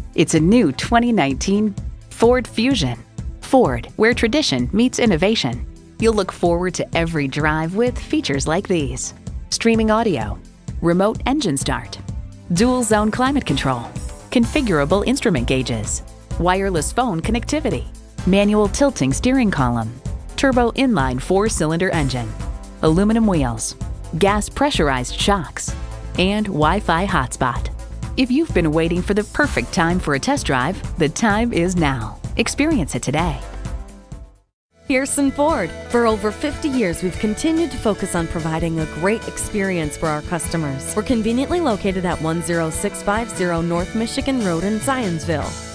It's a new 2019 Ford Fusion. Ford, where tradition meets innovation. You'll look forward to every drive with features like these: streaming audio, remote engine start, dual zone climate control, configurable instrument gauges, wireless phone connectivity, manual tilting steering column, turbo inline 4-cylinder engine, aluminum wheels, gas pressurized shocks, and Wi-Fi hotspot. If you've been waiting for the perfect time for a test drive, the time is now. Experience it today. Pearson Ford. For over 50 years, we've continued to focus on providing a great experience for our customers. We're conveniently located at 10650 North Michigan Road in Zionsville.